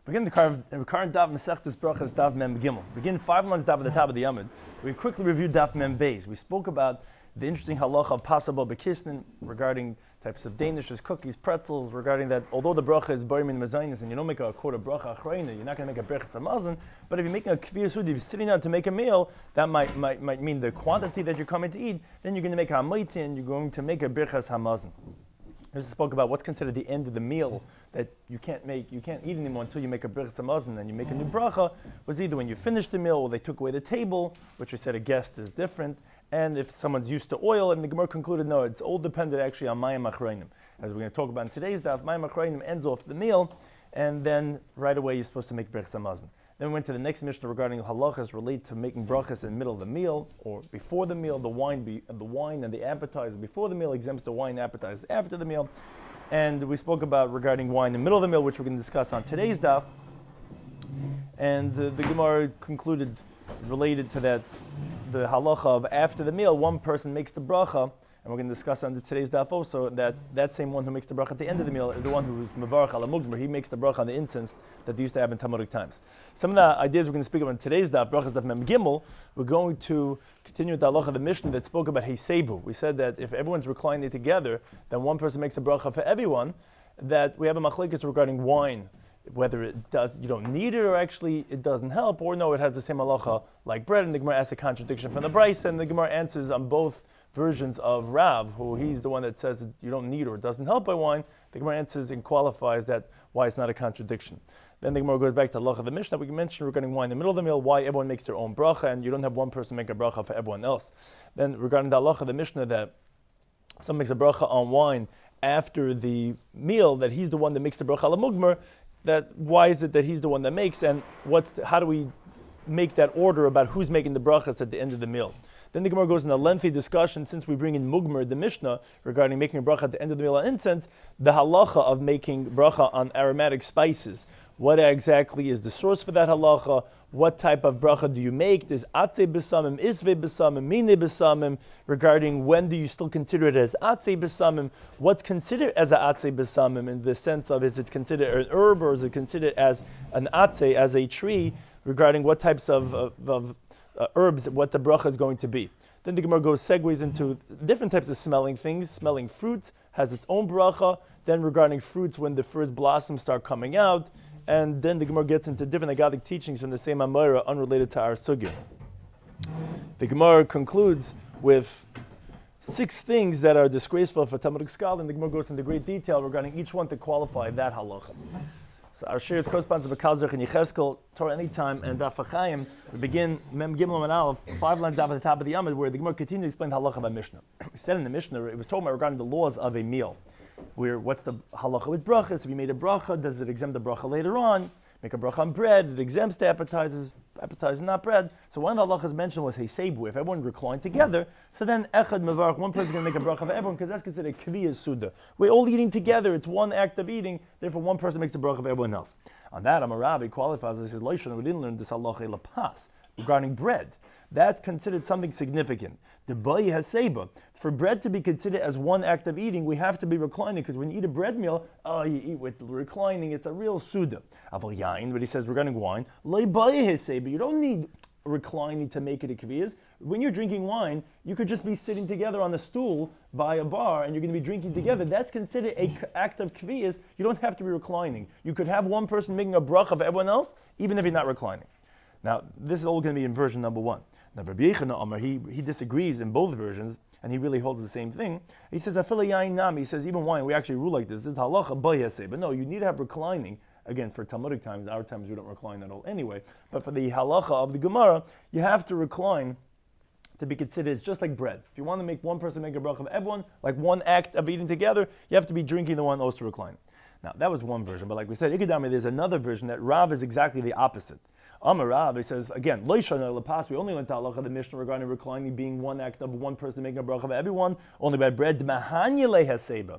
Begin the current daf Masechtas Brachas daf Mem Gimel. Begin 5 lines daf at the top of the Yamud. We quickly reviewed daf Mem Beis. We spoke about the interesting halacha of pasabel bekisnin regarding types of danishes, cookies, pretzels, regarding that although the bracha is bari min mezainis and you don't make a quarter bracha achrayna, you're not going to make a brachas hamazon, but if you're making a kviyah sudi, if you're sitting down to make a meal, that might mean the quantity that you're coming to eat, then you're going to make a hamaiti and you're going to make a brachas hamazon. We spoke about what's considered the end of the meal that you can't eat anymore until you make a brachas hamazon and you make a new bracha, was either when you finish the meal or they took away the table, which we said a guest is different, and if someone's used to oil, and the Gemara concluded, no, it's all dependent actually on mayim achrayim. As we're going to talk about in today's daf, mayim achrayim ends off the meal, and then right away you're supposed to make brachas hamazon. Then we went to the next mishnah regarding halachas related to making brachas in the middle of the meal or before the meal. The wine and the appetizer before the meal exempts the wine appetizer after the meal. And we spoke about regarding wine in the middle of the meal, which we're going to discuss on today's daf. And the Gemara concluded related to that, the halacha of after the meal, one person makes the bracha, and we're going to discuss on today's daf also that same one who makes the bracha at the end of the meal is the one who is mevarach ala mugmer. He makes the bracha on the incense that they used to have in Talmudic times. Some of the ideas we're going to speak about in today's daf, brachas daf mem gimel, we're going to continue with the halacha of the Mishnah that spoke about heisebu. We said that if everyone's reclining together, then one person makes a bracha for everyone, that we have a machlekes regarding wine, whether it does, you don't need it, or actually it doesn't help, or no, it has the same halacha like bread, and the Gemara asks a contradiction from the Brisa, and the Gemara answers on both versions of Rav, who he's the one that says that you don't need or it doesn't help by wine. The Gemara answers and qualifies that why it's not a contradiction. Then the Gemara goes back to halacha of the Mishnah. We mentioned regarding wine in the middle of the meal, why everyone makes their own bracha, and you don't have one person make a bracha for everyone else. Then regarding the halacha of the Mishnah that someone makes a bracha on wine after the meal, that he's the one that makes the bracha ala mugmer, that why is it that he's the one that makes, and how do we make that order about who's making the brachas at the end of the meal? Then the Gemara goes in a lengthy discussion, since we bring in mugmer, the Mishnah, regarding making a bracha at the end of the meal on incense, the halacha of making bracha on aromatic spices. What exactly is the source for that halacha? What type of bracha do you make? Is atzei b'samim, isvei b'samim, mine b'samim? Regarding when do you still consider it as atzei b'samim? What's considered as a atzei b'samim in the sense of, is it considered an herb or is it considered as an atzei, as a tree? Regarding what types of herbs, what the bracha is going to be. Then the Gemara segues into different types of smelling things. Smelling fruit has its own bracha. Then regarding fruits, when the first blossoms start coming out. And then the Gemara gets into different agadic teachings from the same Amora unrelated to our sugya. The Gemara concludes with 6 things that are disgraceful for Talmudic scholar, and the Gemara goes into great detail regarding each one to qualify that halacha. So our share corresponds to Bekal Zerch and Yecheskel, Torah Anytime, and Daf HaChaim. We begin Mem Gimel and Aleph, 5 lines down at the top of the Yamud, where the Gemara continues to explain the halacha by Mishnah. We said in the Mishnah, it was talking about regarding the laws of a meal. Where what's the halacha with brachas? If you made a bracha, does it exempt the bracha later on? Make a bracha on bread, it exempts the appetizers, not bread. So one of the halachas mentioned was heisebu. If everyone reclined together, so then echad mevarach, one person is going to make a bracha for everyone, because that's considered a kviyah suda. We're all eating together, it's one act of eating, therefore one person makes a bracha for everyone else. On that, Amarabi qualifies, he says, we didn't learn this halacha lapas regarding bread. That's considered something significant. The bayi has seba. For bread to be considered as one act of eating, we have to be reclining, because when you eat a bread meal, you eat with reclining, it's a real suda. Aval yain, but he says regarding wine, lay bayi has seba. You don't need reclining to make it a kviyas. When you're drinking wine, you could just be sitting together on a stool by a bar, and you're going to be drinking together. That's considered an act of kviyas. You don't have to be reclining. You could have one person making a bracha of everyone else, even if you're not reclining. Now, this is all going to be in version number 1. Now, Rabbi Yechina Amar, he disagrees in both versions, and he really holds the same thing. He says, Afila yain nam, he says, even wine, we actually rule like this. This is halacha bayase. But no, you need to have reclining. Again, for Talmudic times, our times we don't recline at all anyway. But for the halacha of the Gemara, you have to recline to be considered. It's just like bread. If you want to make one person make a bracha of everyone, like one act of eating together, you have to be drinking the one also reclining. Now, that was one version, but like we said, Ikadami, there's another version that Rav is exactly the opposite. Amar Rav, he says, again, Loishana Lapas, we only went to halacha the Mishnah regarding reclining being one act of one person making a bracha of everyone, only by bread, Mahanya Lehaseba.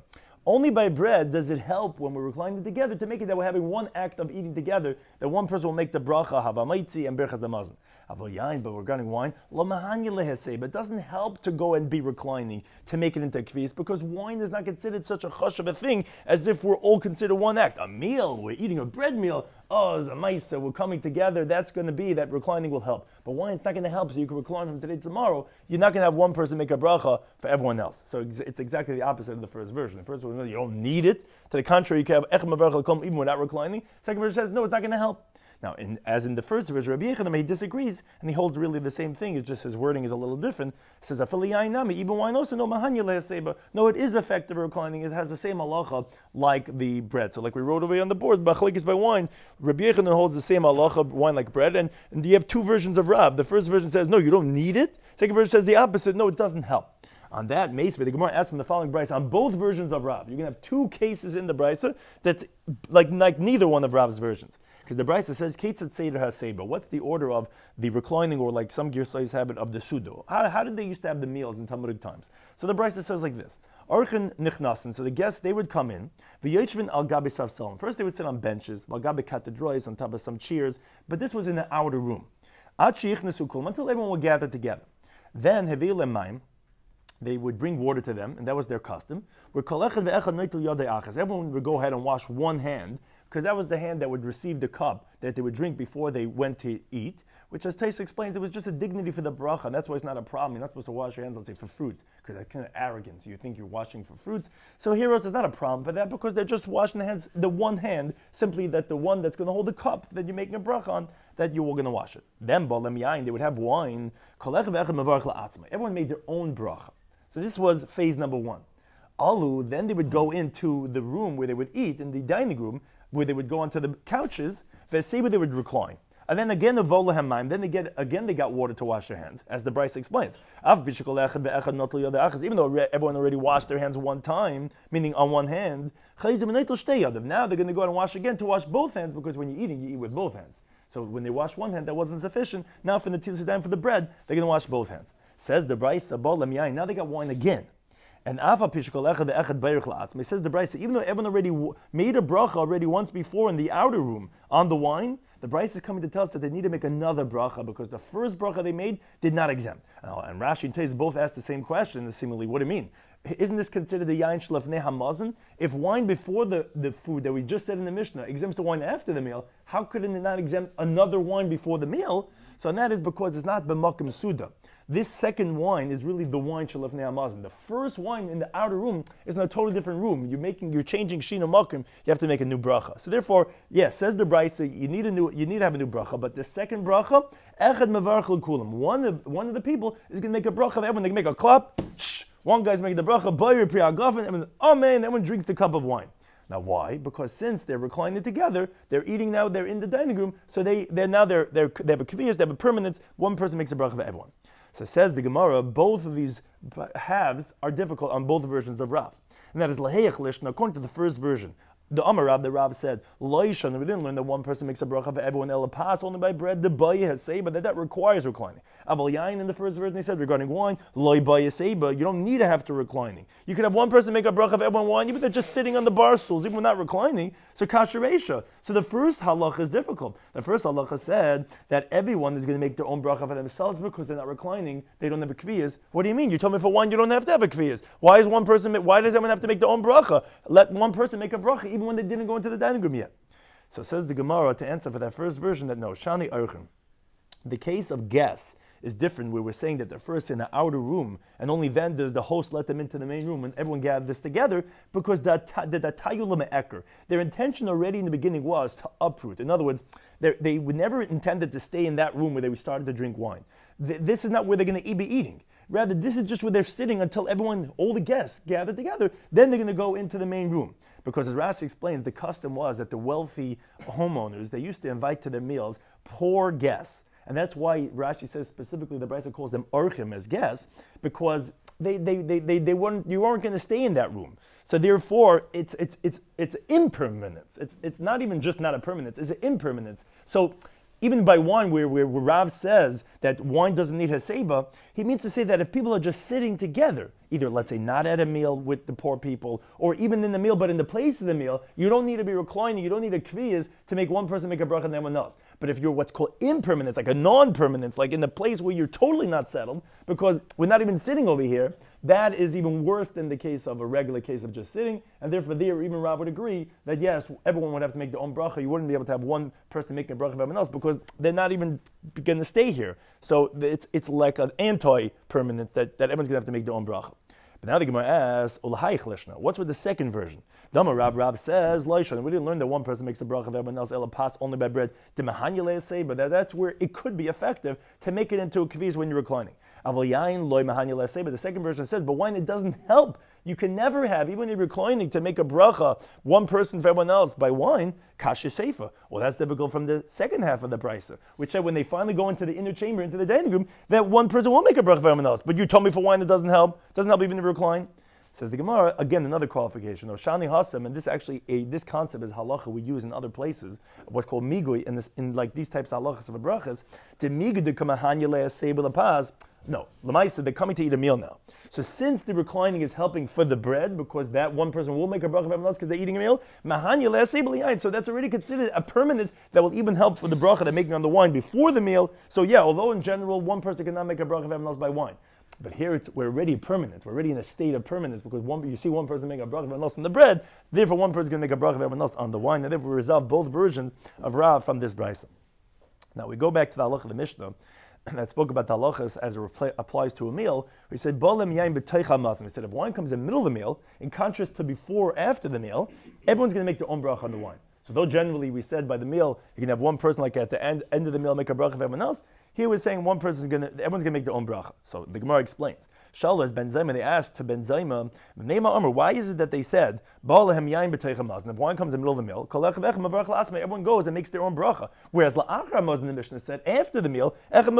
Only by bread does it help when we're reclining together to make it that we're having one act of eating together, that one person will make the bracha, havamaitzi, and birchas hamazon. Avol yain, but regarding wine, lo mahanya lehesei, but it doesn't help to go and be reclining, to make it into a kviz, because wine is not considered such a chush of a thing as if we're all considered one act. A meal, we're eating a bread meal, oh, it's a maisa, we're coming together, that's going to be, that reclining will help. But wine's not going to help, so you can recline from today to tomorrow. You're not going to have one person make a bracha for everyone else. So it's exactly the opposite of the first version. The first version, you don't need it. To the contrary, you can have echem mavarach l'kom even without reclining. Second version says, no, it's not going to help. Now, as in the first version, Rabbi Yechanan, he disagrees, and he holds really the same thing. It's just his wording is a little different. He says, even wine also, no, mahanya leheseba. No, it is effective reclining. It has the same halacha like the bread. So like we wrote away on the board, machlekes by wine, Rabbi Yechanan holds the same halacha, wine like bread, and you have two versions of Rav. The first version says, no, you don't need it. Second version says the opposite, no, it doesn't help. On that, Meisveh, the Gemara asks him the following brisa on both versions of Rav. You're going to have two cases in the brisa that's like neither one of Rav's versions. Because the brisa says, Ketzat Seder HaSeba. What's the order of the reclining, or like some Girsais have it, of the Sudo? How did they used to have the meals in Talmudic times? So the brisa says like this. Orchen Nichnasen, so the guests, they would come in, V'yochvin al gabi savsalim. First they would sit on benches, al gabi katedrois, on top of some chairs, but this was in the outer room. Ad sheyichnesu kulam, until everyone would gather together. Then, Hevei lemayim, they would bring water to them, and that was their custom. Everyone would go ahead and wash one hand, because that was the hand that would receive the cup that they would drink before they went to eat, which, as Tais explains, it was just a dignity for the bracha, and that's why it's not a problem. You're not supposed to wash your hands, let's say, for fruit, because that's kind of arrogance. You think you're washing for fruits. So here it's not a problem for that, because they're just washing the hands, the one hand, simply that the one that's going to hold the cup that you're making a bracha on, that you were going to wash it. Then, Balem Yain, they would have wine. Everyone made their own bracha. So this was phase number one. Alu, then they would go into the room where they would eat, in the dining room, where they would go onto the couches, Veseba, they would recline. And then again, then they got water to wash their hands, as the Bryce explains. Even though everyone already washed their hands one time, meaning on one hand, now they're going to go out and wash again to wash both hands, because when you're eating, you eat with both hands. So when they wash one hand, that wasn't sufficient. Now for the tilis for the bread, they're going to wash both hands. Says the Bryce, now they got wine again. And he says the Bryce, even though everyone already made a bracha already once before in the outer room on the wine, the Bryce is coming to tell us that they need to make another bracha, because the first bracha they made did not exempt. And Rashi and Tais both asked the same question, seemingly, what do you mean? Isn't this considered the yain shlefnei hamazon? If wine before the food that we just said in the Mishnah exempts the wine after the meal, how could it not exempt another wine before the meal? So and that is because it's not b'makom suda. This second wine is really the wine shlefnei hamazon. The first wine in the outer room is in a totally different room. You're changing shina makom. You have to make a new bracha. So therefore, yes, says the Brisa, you need to have a new bracha. But the second bracha, echad mevarach l'kulam. One of the people is going to make a bracha. Everyone they can make a clap. Shh. One guy's making the bracha, bayir priyagafen, and amen. Everyone drinks the cup of wine. Now, why? Because since they're reclining together, they're eating now. They're in the dining room, so they have a kaviyas, they have a permanence. One person makes a bracha for everyone. So says the Gemara, both of these halves are difficult on both versions of Rav, and that is laheyach lishna. According to the first version, the Amar Rav, the Rav said, Loishan, we didn't learn that one person makes a bracha for everyone, elapas, only by bread, the bayah has say, but that requires reclining. Aval yain, in the first version, they said, regarding wine, loy bayah seba, you don't need to have to reclining. You could have one person make a bracha for everyone wine, even if they're just sitting on the bar stools, even when not reclining, so kasheresha. So the first halacha is difficult. The first halacha said that everyone is going to make their own bracha for themselves because they're not reclining, they don't have a kviyas. What do you mean? You told me for wine you don't have to have a kviyas. Why does everyone have to make their own bracha? Let one person make a bracha, even when they didn't go into the dining room yet. So it says the Gemara, to answer for that first version, that no, Shani Archim. The case of guests is different, where we're saying that they're first in the outer room, and only then does the host let them into the main room, and everyone gathers together, because their intention already in the beginning was to uproot. In other words, they were never intended to stay in that room where they started to drink wine. This is not where they're going to be eating. Rather, this is just where they're sitting until all the guests gather together. Then they're going to go into the main room. Because as Rashi explains, the custom was that the wealthy homeowners, they used to invite to their meals poor guests. And that's why Rashi says specifically, the Brisa calls them orchim as guests, because you weren't going to stay in that room. So therefore, it's impermanence. It's not even just not a permanence, it's an impermanence. So even by wine, where Rav says that wine doesn't need haseba, he means to say that if people are just sitting together, either let's say not at a meal with the poor people, or even in the meal, but in the place of the meal, you don't need to be reclining, you don't need a kviyas to make one person make a bracha and everyone else. But if you're what's called impermanence, like a non-permanence, like in the place where you're totally not settled, because we're not even sitting over here, that is even worse than the case of a regular case of just sitting, and therefore there even Rav would agree that yes, everyone would have to make their own bracha. You wouldn't be able to have one person making a bracha of everyone else because they're not even going to stay here. So it's like an anti-permanence that everyone's going to have to make their own bracha. But now the Gemara asks, what's with the second version? Dama Rav says, we didn't learn that one person makes a bracha of everyone else, ela pas only by bread. But that's where it could be effective to make it into a kviz when you're reclining. But the second version says, but wine, it doesn't help. You can never have, even when you're reclining, to make a bracha, one person for everyone else by wine, kasha seifa. Well, that's difficult from the second half of the brisa, which said when they finally go into the inner chamber, into the dining room, that one person will make a bracha for everyone else. But you told me for wine it doesn't help. It doesn't help even if you recline. Says the Gemara, again, another qualification. Shani Hasam, and this actually, this concept is halacha we use in other places, what's called migui, in like these types of halachas of brachas, to migui de kamahanya le'aseba lapaz. No, Lamaisa, they're coming to eat a meal now. So since the reclining is helping for the bread, because that one person will make a bracha of everyone else because they're eating a meal, so that's already considered a permanence that will even help for the bracha they're making on the wine before the meal. So yeah, although in general one person cannot make a bracha of everyone else by wine, but here we're already permanent. We're already in a state of permanence because you see one person making a bracha of everyone else on the bread, therefore one person is going to make a bracha of everyone else on the wine, and therefore we resolve both versions of Rav from this brisa. Now we go back to the halacha of the Mishnah that spoke about the halachas as it applies to a meal. We said, Bolem yain b'teicha mazon. We said, if wine comes in the middle of the meal, in contrast to before or after the meal, everyone's going to make their own bracha on the wine. So though generally we said by the meal, you can have one person like at the end of the meal make a bracha of everyone else, here we're saying everyone's going to make their own bracha. So the Gemara explains. Shalas Ben Zayma, they asked to Ben Zayma, why is it that they said, Ba'alehem yain b'teicha mazon, if wine comes in the middle of the meal, everyone goes and makes their own bracha. Whereas la'achar mazon, the Mishnah said, after the meal,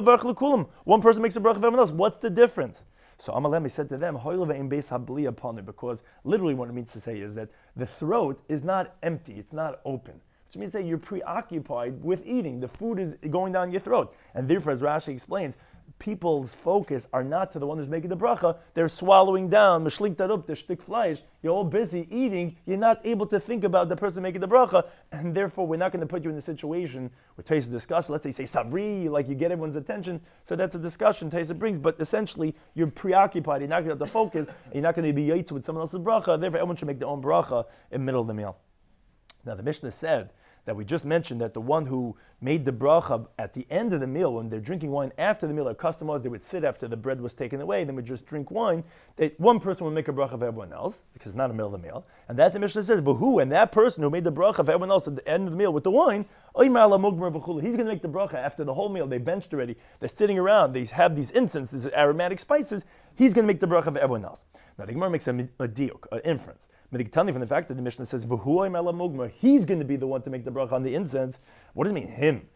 one person makes a bracha of everyone else. What's the difference? So Amalem said to them, because literally what it means to say is that the throat is not empty, it's not open. Which means that you're preoccupied with eating. The food is going down your throat. And therefore, as Rashi explains, people's focus are not to the one who's making the bracha. They're swallowing down, mishlik tarup, the shtik fleish. You're all busy eating. You're not able to think about the person making the bracha. And therefore, we're not going to put you in a situation where Taisa discusses. Let's say sabri, like you get everyone's attention. So that's a discussion Taisa brings. But essentially, you're preoccupied. You're not going to have to focus. And you're not going to be yaitz with someone else's bracha. Therefore, everyone should make their own bracha in the middle of the meal. Now, the Mishnah said that we just mentioned that the one who made the bracha at the end of the meal, when they're drinking wine after the meal, our custom was they would sit after the bread was taken away, then would just drink wine. That one person would make a bracha of everyone else, because it's not a middle of the meal. And that the Mishnah says, but who? And that person who made the bracha of everyone else at the end of the meal with the wine, he's going to make the bracha after the whole meal. They benched already. They're sitting around. They have these incense, these aromatic spices. He's going to make the bracha of everyone else. Now the Gemara makes a diuk, an inference. From the fact that the Mishnah says, he's going to be the one to make the bracha on the incense. What does it mean, him?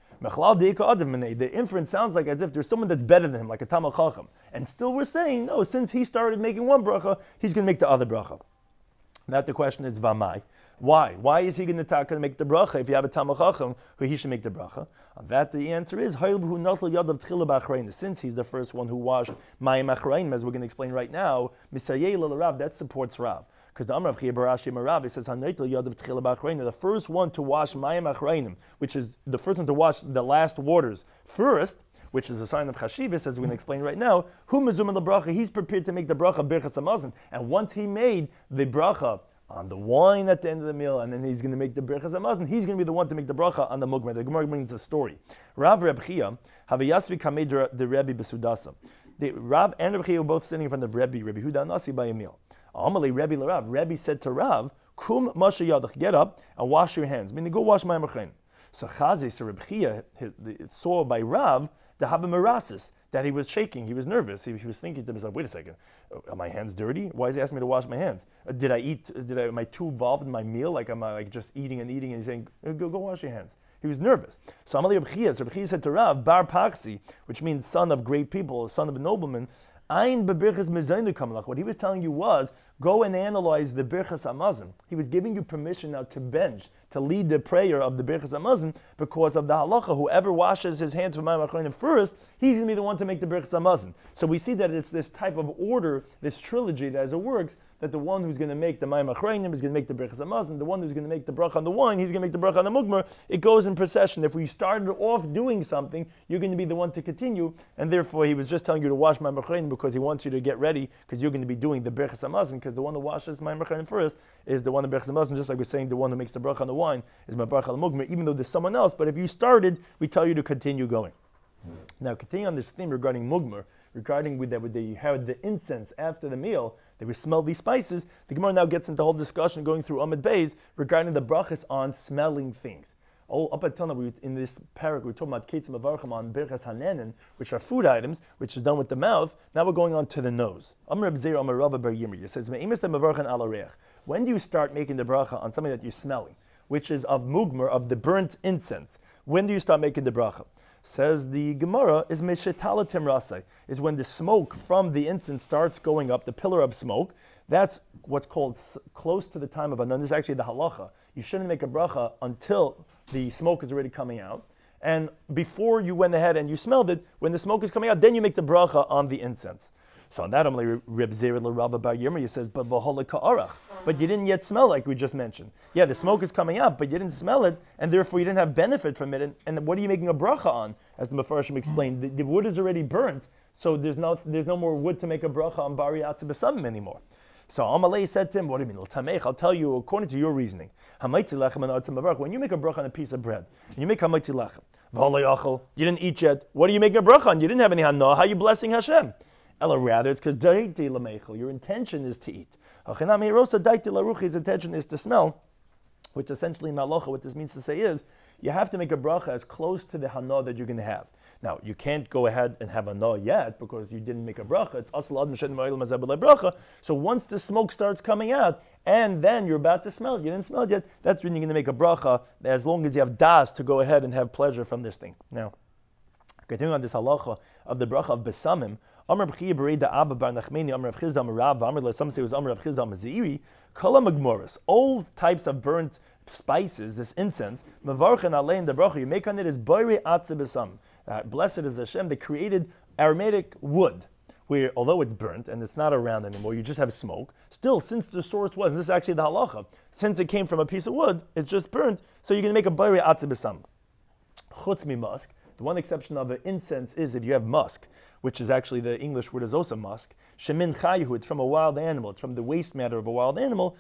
The inference sounds like as if there's someone that's better than him, like a Talmid Chacham. And still we're saying, no, since he started making one bracha, he's going to make the other bracha. Now the question is, Vamai. Why? Why is he going to make the bracha if you have a Talmid Chacham who he should make the bracha? On that the answer is, since he's the first one who washed Mayim Achrayim, as we're going to explain right now, that supports Rav. Because the Amar of Chiya Barashi Marav says, the first one to wash Mayim Achrayim, which is the first one to wash the last waters first, which is a sign of Chashivas, as we're going to explain right now, he's prepared to make the bracha Birchas Hamazon. And once he made the bracha on the wine at the end of the meal, and then he's going to make the Birchas Hamazon, he's going to be the one to make the bracha on the mugmer. The Gemara brings a story. Rav Reb Chiya, Havayasvi Kamei the Rebbe Besudasa. Rav and Reb Chiya were both sitting in front of Rebbe Huda Nasi by a meal. Amalei Rebbe LaRav. Rebbe said to Rav, Kum Masha Yadach, get up and wash your hands. Meaning, go wash my Machayim. So Chazi, so Reb Chiya saw by Rav to have a merasis, that he was shaking, he was nervous. He was thinking to himself, wait a second, are my hands dirty? Why is he asking me to wash my hands? Did I eat? Am I too involved in my meal? Like, am I like just eating and eating? And he's saying, go wash your hands. He was nervous. So Amalei Reb Chiya said to Rav, Bar Paksi, which means son of great people, son of a nobleman, what he was telling you was, go and analyze the Birchas Hamazon. He was giving you permission now to bench, to lead the prayer of the Birchas Hamazon because of the halacha. Whoever washes his hands from Mayim Achronim first, he's going to be the one to make the Birchas Hamazon. So we see that it's this type of order, this trilogy that as it works, that the one who's going to make the Mayim Achronim is going to make the Birchas Hamazon, the one who's going to make the bracha on the wine, he's going to make the bracha on the mugmar. It goes in procession. If we started off doing something, you're going to be the one to continue, and therefore he was just telling you to wash Mayim Achronim because he wants you to get ready, because you're going to be doing the Birchas Hamazon, because the one who washes Mayim Achronim first is the one of Birchas Hamazon, just like we're saying the one who makes the bracha on the wine is my bracha on the mugmar, even though there's someone else. But if you started, we tell you to continue going. Now, continuing on this theme regarding mugmar, regarding that you had the incense after the meal, they would smell these spices. The Gemara now gets into the whole discussion going through Amud Beis regarding the brachas on smelling things. Up until now, in this parak, we were talking about Ketzim Avarcham on Birchas Hanenin, which are food items, which is done with the mouth. Now we're going on to the nose. Amar B'Zeir Amar Rava Bar Yirmi. It says, when do you start making the bracha on something that you're smelling, which is of mugmar, of the burnt incense? When do you start making the bracha? Says the Gemara, is Meshetalatim Rasai, is when the smoke from the incense starts going up, the pillar of smoke. That's what's called close to the time of Anan. This is actually the halacha. You shouldn't make a bracha until the smoke is already coming out. And before you went ahead and you smelled it, when the smoke is coming out, then you make the bracha on the incense. So on that, Reb Zeir L'Rava Bar Yirmi, it says, but v'hola ka'arach. But you didn't yet smell, like we just mentioned. Yeah, the smoke is coming out, but you didn't smell it, and therefore you didn't have benefit from it. And what are you making a bracha on? As the Mefarshim explained, the wood is already burnt, so there's no more wood to make a bracha on Bari Atzah B'Samim anymore. So Amalei said to him, what do you mean? I'll tell you according to your reasoning. When you make a bracha on a piece of bread, and you make hamaitzi lechem, you didn't eat yet, what are you making a bracha on? You didn't have any hana, how are you blessing Hashem? Ella, rather, it's because your intention is to eat. His intention is to smell, which essentially in halacha, what this means to say is, you have to make a bracha as close to the hana that you're going to have. Now, you can't go ahead and have hana yet because you didn't make a bracha. It's asal ad m'shen ma'il mazeh b'lei bracha. So once the smoke starts coming out, and then you're about to smell it, you didn't smell it yet, that's when you're going to make a bracha, as long as you have das to go ahead and have pleasure from this thing. Now, continuing on this halacha of the bracha of besamim, Amar B'chiyah Bereda Abba Bar Nachmeni Amar Rav Chizda Amar Rav Amar, some say it was Amar Rav Chizda Amar Zeiri, Kala Magmoras, all types of burnt spices, this incense, Mavarchen Alein the bracha, you make on it is Boire Atzeh B'Sam. Blessed is Hashem, they created aromatic wood, where although it's burnt and it's not around anymore, you just have smoke. Still, since the source was, and this is actually the halacha, since it came from a piece of wood, it's just burnt, so you're going to make a Boire Atzeh B'Sam. Chutz mi musk. The one exception of the incense is if you have musk, which is actually the English word is also musk. Shemin chayu, it's from a wild animal. It's from the waste matter of a wild animal.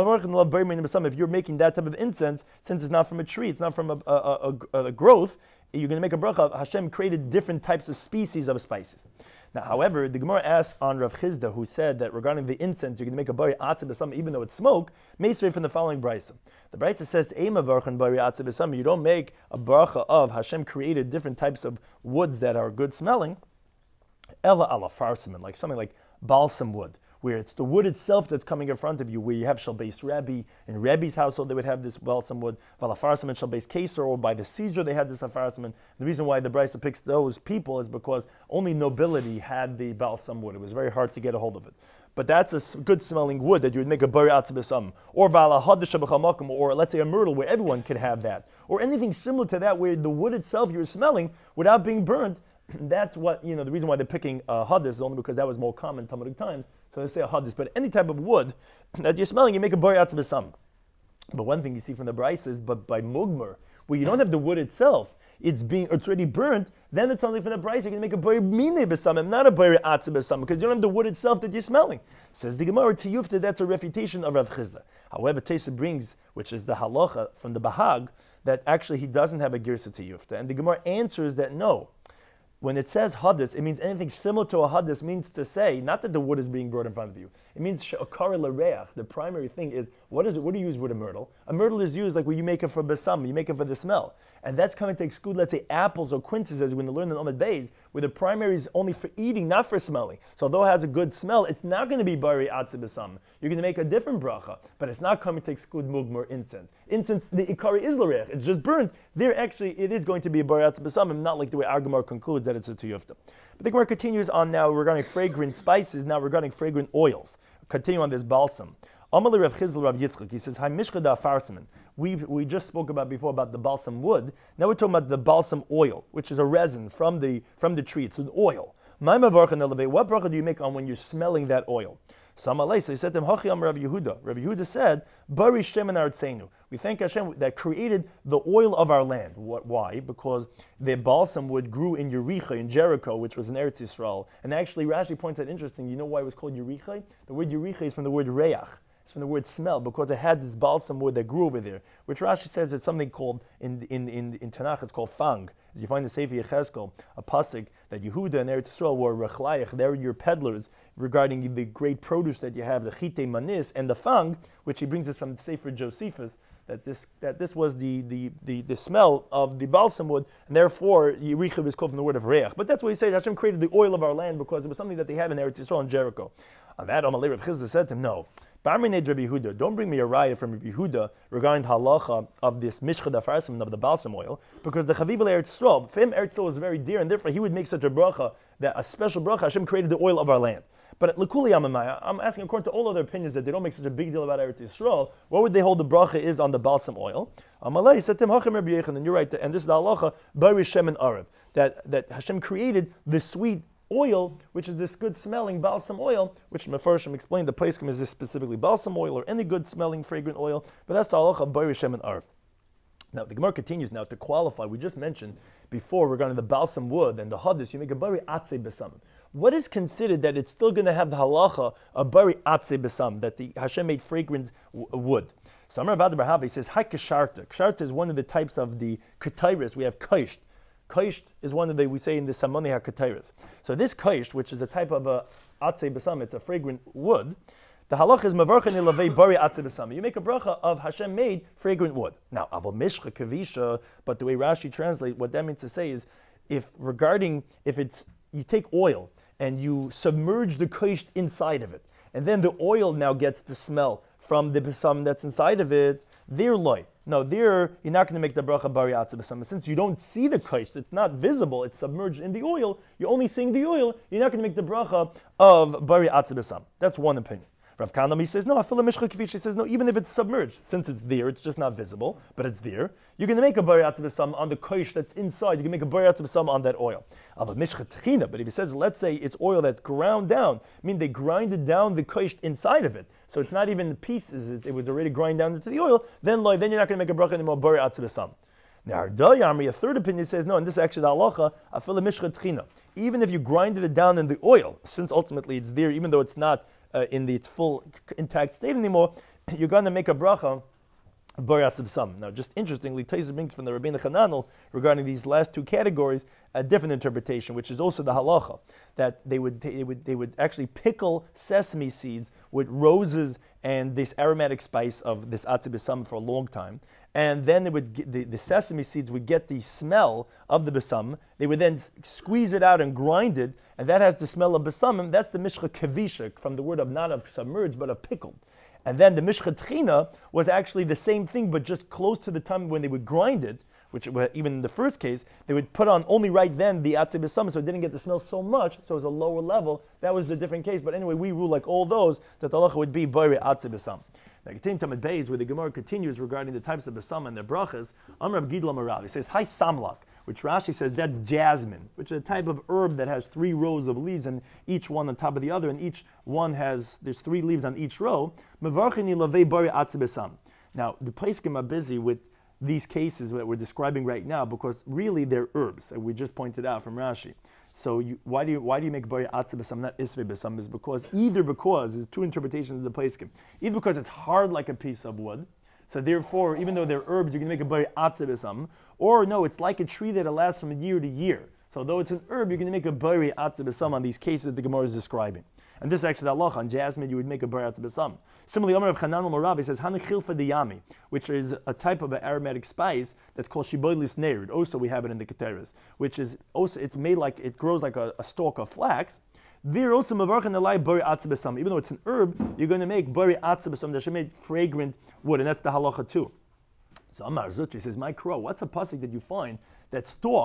If you're making that type of incense, since it's not from a tree, it's not from a growth, you're going to make a bracha. Hashem created different types of species of spices. Now, however, the Gemara asks on Rav Chizda, who said that regarding the incense, you're going to make a bari atzah b'sam, even though it's smoke, Meisvei from the following brisa. The brisa says, Eima varchan bari atzah b'sam, you don't make a bracha of Hashem created different types of woods that are good smelling, Ella ala farsiman, like something like balsam wood, where it's the wood itself that's coming in front of you, where you have Shalbeis Rabbi. In Rabbi's household, they would have this balsam wood. Valafarsim and Shalbeis Keser, or by the Caesar, they had this afarsim. The reason why the Brisa picks those people is because only nobility had the balsam wood. It was very hard to get a hold of it. But that's a good smelling wood that you would make a bari atzah b'sam, or vala hadasha b'chamakim, or let's say a myrtle where everyone could have that, or anything similar to that where the wood itself you're smelling without being burnt. That's what, the reason why they're picking hadis is only because that was more common in Talmudic times. So they say a hadis, but any type of wood that you're smelling, you make a bari atzah b'sam. But one thing you see from the Brisa is, but by mugmar, where you don't have the wood itself, it's already burnt, then it's something from the Brisa, you can make a bari mine b'samim, not a bari atzah b'sam, because you don't have the wood itself that you're smelling. Says the Gemara, Tiyufta, that's a refutation of Rav Chizda. However, Tesa brings, which is the halacha from the Bahag, that actually he doesn't have a girsa Tiyufta. And the Gemara answers that no. When it says hadis, it means anything similar to a hadis, means to say, not that the wood is being brought in front of you. It means she'akara l'reach. The primary thing is, what is it? What do you use with a myrtle? A myrtle is used like when you make it for basam, you make it for the smell. And that's coming to exclude, let's say, apples or quinces, as we're going to learn in Amud Beis, where the primary is only for eating, not for smelling. So although it has a good smell, it's not going to be bari atzah b'sam. You're going to make a different bracha, but it's not coming to exclude mugmar incense. Incense, the ikari is l'reach. It's just burnt. There actually, it is going to be a bari atzah b'sam, and not like the way our Gemara concludes that it's a tiyufta. But the Gemara continues on now regarding fragrant spices, now regarding fragrant oils. Continue on this balsam. Amalei Rav Chizl Rav Yitzchak, he says, "Hi mishcha da farsimen." We just spoke about before about the balsam wood. Now we're talking about the balsam oil, which is a resin from the tree. It's an oil. What bracha do you make on when you're smelling that oil? So he said to him, Hachi Rabbi Yehuda. Rabbi Yehuda said, Bari Shemen Artzeinu. We thank Hashem that created the oil of our land. Why? Because the balsam wood grew in Yericha, in Jericho, which was in Eretz Yisrael. And actually, Rashi points out interesting. You know why it was called Yericha? The word Yericha is from the word reach. It's from the word smell, because it had this balsam wood that grew over there, which Rashi says it's something called, in Tanakh, it's called fang. You find the Sefer Yechezkel, a pasuk that Yehuda and Eretz Yisrael were rechlaiach, they're your peddlers regarding the great produce that you have, the chite manis, and the fang, which he brings us from the Sefer Josephus, that this was the smell of the balsam wood, and therefore Yericha is called from the word of reach. But that's what he says, Hashem created the oil of our land because it was something that they had in Eretz Yisrael and Jericho. On that, Amalei Rav Chizda said to him, no. Don't bring me a raya from Rabbi Yehuda regarding halacha of this mishcha dafarsim of the balsam oil, because the chaviv Eretz Yisrael, for him Eretz Yisrael was very dear, and therefore he would make such a bracha, that a special bracha, Hashem created the oil of our land. But at Lekuli Amamaya, I'm asking according to all other opinions that they don't make such a big deal about Eretz Yisrael, what would they hold the bracha is on the balsam oil? Amalei said to him, Hachem Rabbi Yechon, and you're right, and this is the halacha, Bari Shemen Arab, that Hashem created the sweet oil, which is this good smelling balsam oil, which Mefarshim explained the Paiskim is this specifically balsam oil or any good smelling fragrant oil, but that's the halacha of Bari Shemen Arv. Now the Gemara continues now to qualify. We just mentioned before regarding the balsam wood and the hadis, you make a Bari Atze Besam. What is considered that it's still going to have the halacha of Bari Atze Besam, that the Hashem made fragrant wood? So Amar Avad Barhava, he says, Hai Kesharta. Kesharta is one of the types of the ketairis. We have kaisht. Kaisht is one of the, we say in the Samoni HaKetairis. So this kaisht, which is a type of a atzei besam, it's a fragrant wood, the halach is mavarchen ilavei bari atzei besam. You make a bracha of Hashem made fragrant wood. Now, avol mishcha kavisha, but the way Rashi translates, what that means to say is, if it's, you take oil and you submerge the kaisht inside of it, and then the oil now gets the smell from the besam that's inside of it, there loy. No, there you're not going to make the bracha bari atzeh b'sam. Since you don't see the kaish, it's not visible, it's submerged in the oil, you're only seeing the oil, you're not going to make the bracha of bari atzeh b'sam. That's one opinion. Rav Kanami says, no, afila mishcha kifish. He says, no, even if it's submerged, since it's there, it's just not visible, but it's there, you're going to make a bari atzeh b'sam on the kaish that's inside, you can make a bari atzeh b'sam on that oil. But if he says, let's say it's oil that's ground down, I mean they grinded down the kaish inside of it, so it's not even pieces, it was already grind down into the oil, then you're not going to make a bracha anymore, bari atzeh b'sam. Now, a third opinion says, no, and this is actually the halacha, afila mishcha tchina. Even if you grinded it down in the oil, since ultimately it's there, even though it's not in its full intact state anymore, you're going to make a bracha bari atzeh b'sam. Now, just interestingly, Taisa brings from the Rabbeinu Chananel regarding these last two categories a different interpretation, which is also the halacha, that they would actually pickle sesame seeds with roses and this aromatic spice of this atzeh b'sam for a long time, and then they would get, the sesame seeds would get the smell of the besam. They would then squeeze it out and grind it, and that has the smell of besamim. That's the mishcha kavisha, from the word of not of submerged but of pickled. And then the mishcha tchina was actually the same thing, but just close to the time when they would grind it, which even in the first case, they would put on only right then the atzeh b'sam, so it didn't get the smell so much, so it was a lower level. That was the different case. But anyway, we rule like all those, that the halacha would be bari atzeh b'sam. Now, continue Tamid Beis, where the Gemara continues regarding the types of besam and their brachas. Amar Rav Gidla Marav, he says, Hi Samlak, which Rashi says that's jasmine, which is a type of herb that has 3 rows of leaves, and each one on top of the other, and each one there's 3 leaves on each row. Mevarchini lavei bari atzeh besam. Now, the Paiskim are busy with these cases that we're describing right now, because really they're herbs, and we just pointed out from Rashi. So why do you make bari atzeh b'sam, not isvei b'sam? Is because there's 2 interpretations of the Paiskim. Either because it's hard like a piece of wood, so therefore, even though they're herbs, you're going to make a bari atzeh b'sam. Or no, it's like a tree that lasts from year to year. So though it's an herb, you're going to make a bari atzeh b'sam on these cases that the Gemara is describing. And this is actually the halacha. On jasmine, you would make a bari atzeh b'sam. Similarly, Amar of Chanan al-Morav, he says, Hanachilfa diyami, which is a type of an aromatic spice that's called shiboilis nerid. Also, we have it in the Keteris, which is also, it's made like, it grows like a stalk of flax. There also mavarchan alai bari atzeh b'sam. Even though it's an herb, you're going to make bari atzeh b'sam that should make fragrant wood, and that's the halacha too. So Amar Zutri says, my crow, what's a pasuk that you find that stalks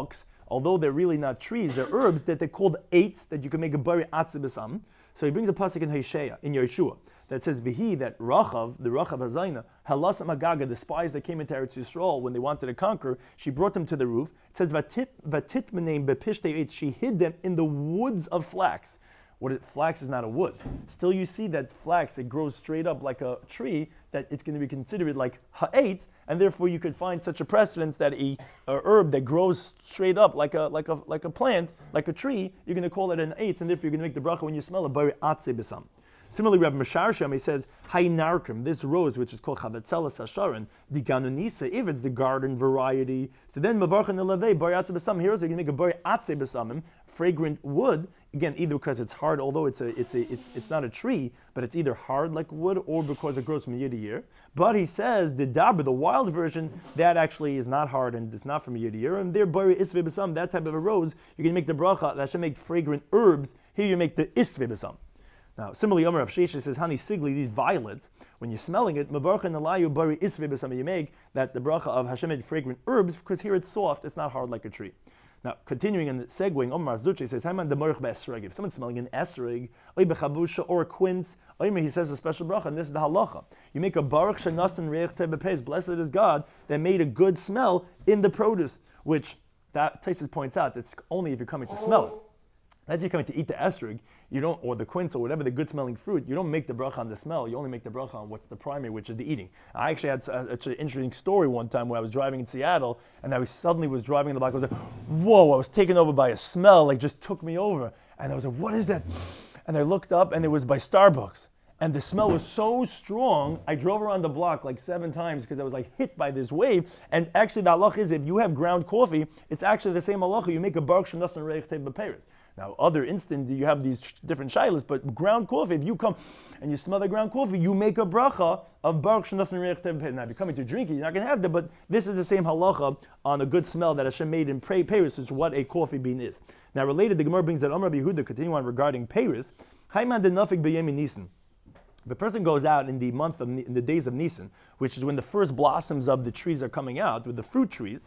although they're really not trees, they're herbs that they're called eitz, that you can make a bari atzeh b'sam. So he brings a pasuk in Hosea, in Yeshua, that says, Vihi, that Rachav, the Rachav Hazayna, Halasam Agaga, the spies that came into Eretz Yisrael when they wanted to conquer, she brought them to the roof. It says, Vatitmaneim bepishte eitz, she hid them in the woods of flax. Flax is not a wood. Still you see that flax, it grows straight up like a tree, that it's going to be considered like ha'etz, and therefore you could find such a precedence that a herb that grows straight up like a plant, like a tree, you're going to call it an eitz, and therefore you're going to make the bracha when you smell it, bari atzeh b'sam. Similarly, Rabbi Mesharshem, he says, Hainarkim, this rose, which is called Chavetzelas Hasharon, the Ganunisa, if it's the garden variety. So then, Mavarchan Elaveh, Bari Atzeh B'sam, here also you can make a Bari Atzeh B'samim, fragrant wood, again, either because it's hard, although it's not a tree, but it's either hard like wood, or because it grows from year to year. But he says, the Dabra, the wild version, that actually is not hard, and it's not from year to year, and there, Bari Isveh B'sam, that type of a rose, you can make the bracha, that should make fragrant herbs, here you make the Isveh B'sam. Now, similarly, Omer Rav Shesha says, Hani Sigli, these violets, when you're smelling it, Mavarchan Alayu Bari Isveh B'sam, you make that the bracha of Hashem made fragrant herbs, because here it's soft, it's not hard like a tree. Now, continuing and segueing, Omer Zuchi says, Hayman Demorich Be'esreg, if someone's smelling an esreg, Oy Bechavusha, or a quince, Omer, he says a special bracha, and this is the halacha. You make a Baruch Shenasan Reich Tebepes, blessed is God, that made a good smell in the produce, which, that Taisus points out, it's only if you're coming to smell it. As you're coming to eat the esrog, you don't, or the quince, or whatever the good smelling fruit, you don't make the bracha on the smell, you only make the bracha on what's the primary, which is the eating. I actually had such an interesting story one time where I was driving in Seattle, and I suddenly was driving in the back, I was like, whoa, I was taken over by a smell, like just took me over. And I was like, what is that? And I looked up, and it was by Starbucks. And the smell was so strong, I drove around the block like 7 times because I was like hit by this wave. And actually the halach is, if you have ground coffee, it's actually the same halacha. You make a baruch shenasan reich tev b'peres. Now, other instant, you have these different shilas, but ground coffee, if you come and you smell the ground coffee, you make a bracha of baruch shenasan reich tev b'peres. Now, if you're coming to drink it, you're not going to have that, but this is the same halacha on a good smell that Hashem made in Paris, which is what a coffee bean is. Now, related, the Gemara brings that Amar Rabbi Yehuda, continue on regarding Paris, Hayman de nafik b'yemi nisan. If a person goes out in the days of Nisan, which is when the first blossoms of the trees are coming out, with the fruit trees,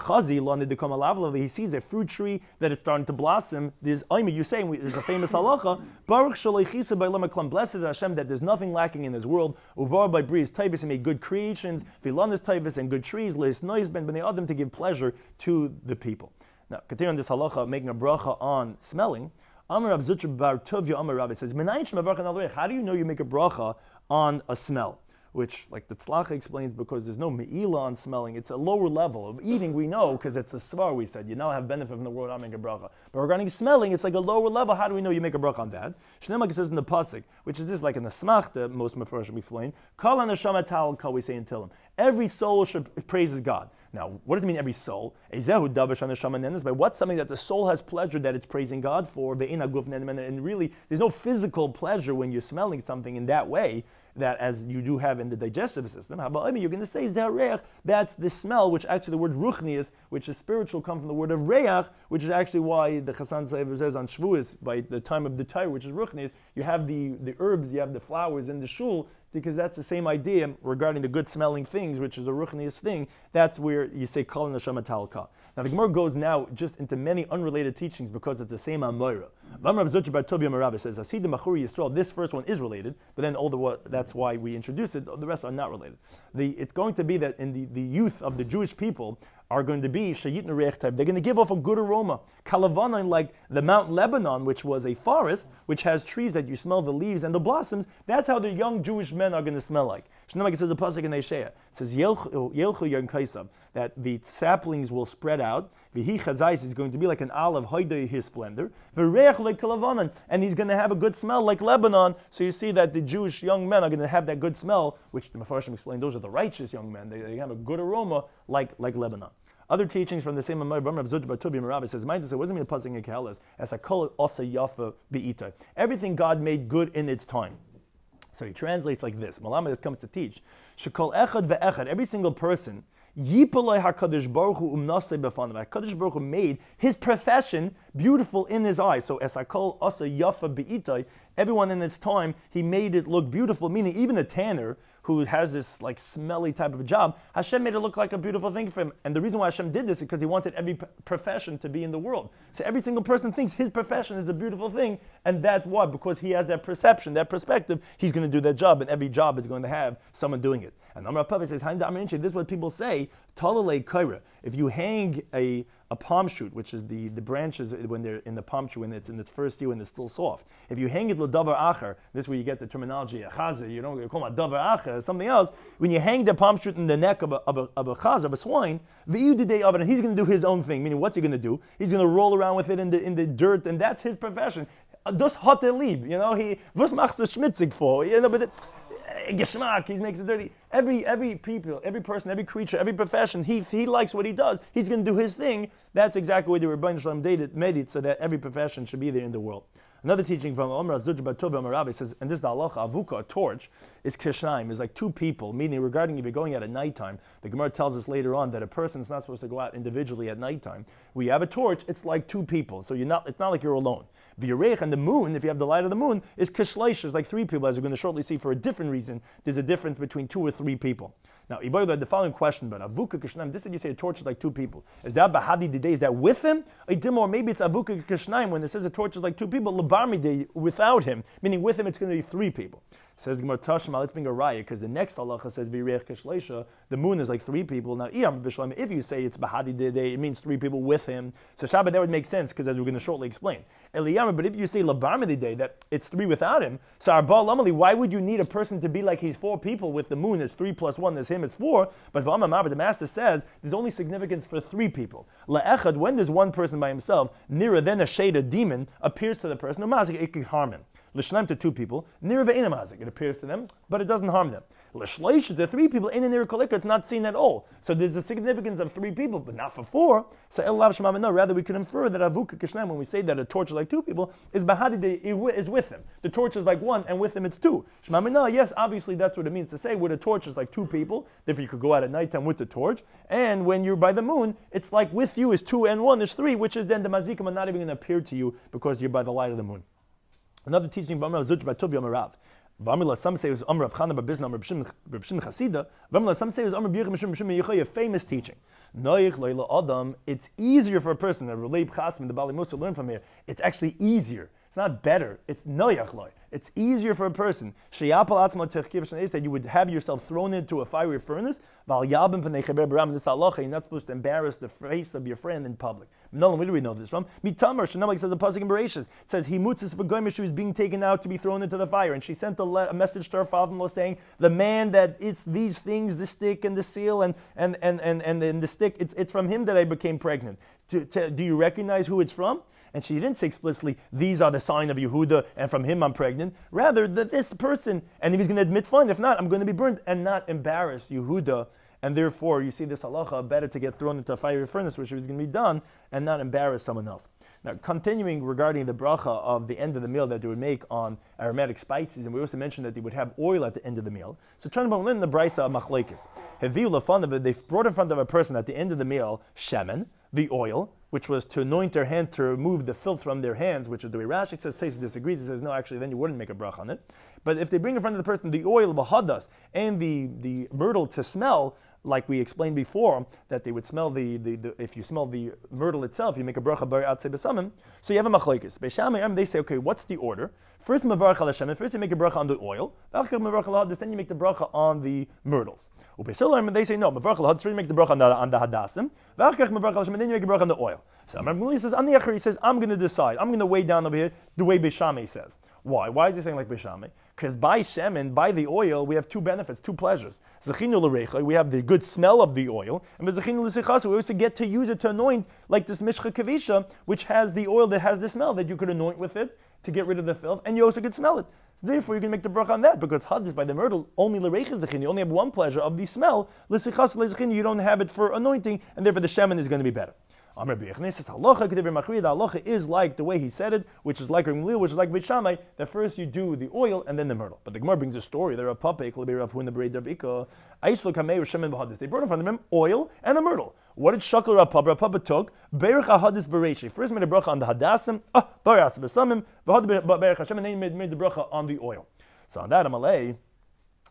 he sees a fruit tree that is starting to blossom. You're saying there's a famous halacha, blessed is Hashem that there's nothing lacking in this world. Uvar by breeze, Tavis, he made good creations, Vilanis Tavis, and good trees, Lis Nois Ben Bnei Adam, to give pleasure to the people. Now, continue on this halacha, making a bracha on smelling. Amar Rav Zutra bar Tovia Amar Rabbi says, how do you know you make a bracha on a smell? Which, like the Tzlacha explains, because there's no me'ila on smelling. It's a lower level. Of eating, we know, because it's a svar, we said. You now have benefit from the word, I make a bracha. But regarding smelling, it's like a lower level. How do we know you make a bracha on that? Shnemak says in the pasuk, which is this, like in the smachta, most Mefarshim explain, Kal haneshama tal kal, we say in Tillim. Every soul praises God. Now, what does it mean every soul? By what's something that the soul has pleasure that it's praising God for? And really, there's no physical pleasure when you're smelling something in that way, that as you do have in the digestive system. How about, you're going to say zarech, that's the smell, which actually the word ruchnius, which is spiritual, comes from the word of reach, which is actually why the Chassan says on Shavuos, by the time of the Torah, which is ruchnius, you have the herbs, you have the flowers in the shul, because that's the same idea regarding the good smelling things, which is a ruchnius thing. That's where you say kol neshama talka. Now the Gemara goes now just into many unrelated teachings because it's the same Amora. Rav Zutra bar Tovia Amar says, Asidim Machuri Yisrael. This first one is related, but then that's why we introduced it. The rest are not related. It's going to be that in the youth of the Jewish people are going to be shayitnu reich type. They're going to give off a good aroma. Kalavana, like the Mount Lebanon, which was a forest, which has trees that you smell the leaves and the blossoms. That's how the young Jewish men are going to smell like. It says a pasuk in Isaiah. It says Yelchu Yon Kaisam, that the saplings will spread out. Vihi Chazais is going to be like an olive, Haidei his splendor. V'reich like Kalavanan, and he's going to have a good smell like Lebanon. So you see that the Jewish young men are going to have that good smell, which the Mefarshim explained, those are the righteous young men. They have a good aroma like Lebanon. Other teachings from the same Amar Rav Zutra bar Tovia Amar says, "Mind this, it wasn't mean passing in Kalas as a kol osa yafa beita. Everything God made good in its time." So he translates like this. Malamed comes to teach, "Shekol echad ve'echad." Every single person, Yipalei Hakadosh Baruch Hu umnasei b'fanav. Hakadosh Baruch Hu made his profession beautiful in his eyes. So esakol asa yafa be'itai. Everyone in its time, he made it look beautiful. Meaning, even a tanner who has this like smelly type of a job, Hashem made it look like a beautiful thing for him. And the reason why Hashem did this is because he wanted every profession to be in the world. So every single person thinks his profession is a beautiful thing, and that why? Because he has that perception, that perspective, he's going to do that job, and every job is going to have someone doing it. And Amar Papa says, this is what people say, Talalei Kaira. If you hang a palm shoot, which is the branches when they're in the palm tree, when it's in its first year, when it's still soft. If you hang it l'davar acher, this is where you get the terminology, a chazer, you don't call it davar acher, something else. When you hang the palm shoot in the neck of a chazer, of a swine, v'yu of it, and he's going to do his own thing. Meaning, what's he going to do? He's going to roll around with it in the dirt, and that's his profession. Das hat lieb, he was machst du schmutzig for, but geschmack, he makes it dirty. Every people, every person, every creature, every profession, he likes what he does. He's going to do his thing. That's exactly what the Rebbeinu Shalom made it so that every profession should be there in the world. Another teaching from Omar Zuj Batov Omar Rabbi says, and this is the halacha, avuka, a torch, is kishnaim, is like two people, meaning regarding if you're going out at nighttime. The Gemara tells us later on that a person is not supposed to go out individually at nighttime. When you have a torch, it's like two people, so it's not like you're alone. V'yirech, and the moon, if you have the light of the moon, is kishleish, is like three people, as we're going to shortly see for a different reason. There's a difference between 2 or 3 people. Now, Ibayda had the following question, but avuka kishnaim, this is you say a torch is like 2 people. Is that bahadi didei, is that with him? Or maybe it's avuka kishnaim, when it says a torch is like 2 people, labarmi dei, without him, meaning with him it's going to be 3 people. Says Gemara Tashma, let's bring a raya, because the next halacha says v'yirech kishleisha, the moon is like 3 people. Now, if you say it's bahadi didei, it means 3 people with him. So Shabbat, that would make sense, because as we're going to shortly explain. Eliyam, but if you say labarmi didei, that it's 3 without him, so Arba Lamali, why would you need a person to be like he's 4 people with the moon? It's 3 plus 1, there's him, it's 4. But the master says there's only significance for 3 people. La'echad, when there's one person by himself, nearer than a shade, a demon, appears to the person, no mazik, it can harm him. L'shnaim, to 2 people, nearer ve'ena mazik, it appears to them, but it doesn't harm them. L'shleish, to 3 people, in a near kolika, it's not seen at all. So there's a significance of 3 people, but not for 4. So elav shema, no, rather we can infer that avuka kishnaim, when we say that a torch is like 2 people, is bahadi is with him. The torch is like 1, and with him it's 2. Shema no, yes, obviously that's what it means to say, with a torch is like 2 people, therefore you could go out at nighttime with the torch, and when you're by the moon, it's like with you is 2 and 1 is 3, which is then the mazikim are not even going to appear to you because you're by the light of the moon. Another teaching from Zuj Batov Yom Rav. Vamila, some say it was Amr of Chana Babizna, Reb Shimon Chasida. Vamila, some say it was Amr B'Yechim Mishum Yechoy, a famous teaching. Noich Leila Adam, it's easier for a person, that Relay Chasim, the Bali Musa learn from here, it's actually easier. It's not better, it's noyach loy. It's easier for a person. That you would have yourself thrown into a fiery furnace. This halacha, you're not supposed to embarrass the face of your friend in public. Nolan, where do we know this from? Mitamar, Shanamalik says a pasuk in Bereshis. It says, he she was being taken out to be thrown into the fire. And she sent a message to her father-in-law saying, the man that it's these things, the stick and the seal and the stick, it's from him that I became pregnant. Do you recognize who it's from? And she didn't say explicitly, these are the sign of Yehuda, and from him I'm pregnant. Rather, that this person, and if he's going to admit, fine, if not, I'm going to be burned, and not embarrass Yehuda. And therefore, you see this halacha, better to get thrown into a fiery furnace, which was going to be done, and not embarrass someone else. Now, continuing regarding the bracha of the end of the meal that they would make on aromatic spices, and we also mentioned that they would have oil at the end of the meal. So turn about in the brisa of machlekes. They brought in front of a person at the end of the meal, shemen, the oil, which was to anoint their hand to remove the filth from their hands, which is the way Rashi says. Taisa disagrees. He says, no, actually, then you wouldn't make a bracha on it. But if they bring in front of the person the oil of the hadas and the myrtle to smell, like we explained before, that they would smell if you smell the myrtle itself, you make a bracha bar atzei b'samim. So you have a machlekes. Beishamay, they say, okay, what's the order? First, mavarach al Hashem. First, you make a bracha on the oil. Then you make the bracha on the myrtles. They say no. Mavarach al Hadas. First, you make the bracha on the hadasim. Then you make a bracha on the oil. So Amar says, on the Acher, he says, I'm going to decide. I'm going to weigh down over here the way Beishamay says. Why? Why is he saying like Beishamay? Because by shemen, by the oil, we have 2 benefits, 2 pleasures. Zechinu l'reicha, we have the good smell of the oil, and zechinu l'sichasu, we also get to use it to anoint, like this mishcha kavisha, which has the oil that has the smell that you could anoint with it to get rid of the filth, and you also could smell it. So therefore, you can make the bracha on that, because hadis by the myrtle, only l'reicha zechinu, you only have 1 pleasure of the smell. L'sichasu l'zechinu, you don't have it for anointing, and therefore the shemen is going to be better. Amr B'Yechnes says halacha kedivir machriya. The halacha is like the way he said it, which is like Rimlil, which is like Beishamay. That first you do the oil and then the myrtle. But the Gemara brings a story. There are papek lebei Rav Huna b'rei Rav Ika. Aislo kamei shemen b'hadis. They brought in front of him oil and a myrtle. What did Shakal Rav Papa? Rav Papa took berach hadis bereishi. First made a bracha on the hadasim. Baras b'samim. V'had berach Hashem, and then he made the bracha on the oil. So on that Amalei,